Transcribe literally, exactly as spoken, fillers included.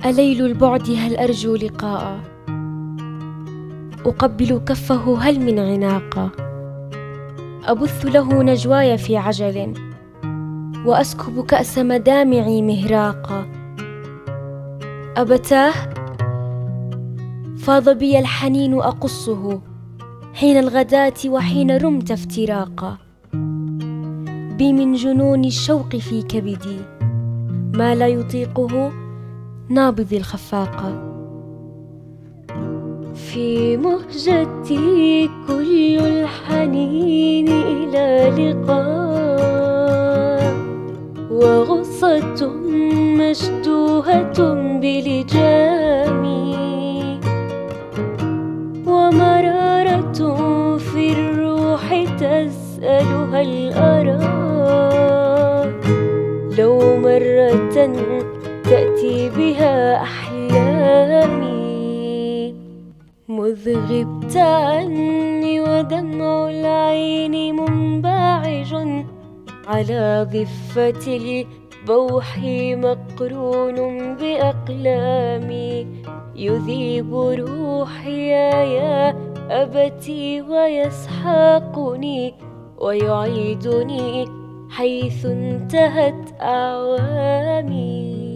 أليل البعد هل أرجو لقاء، أقبل كفه هل من عناقة، أبث له نجواي في عجل، وأسكب كأس مدامعي مهراقا. أبتاه فاض بي الحنين أقصه حين الغداة وحين رمت افتراقا. بي من جنون الشوق في كبدي ما لا يطيقه نابض الخفاقة. في مهجتي كل الحنين إلى لقاء، وغصة مشدوهة بلجامي، ومرارة في الروح تسأل هل أراك، لو مرة تأتي بها أحلامي. مذ غبت عني ودمع العين منبعج على ضفة البوح مقرون بأقلامي، يذيب روحي يا أبتي ويسحقني ويعيدني حيث انتهت أعوامي.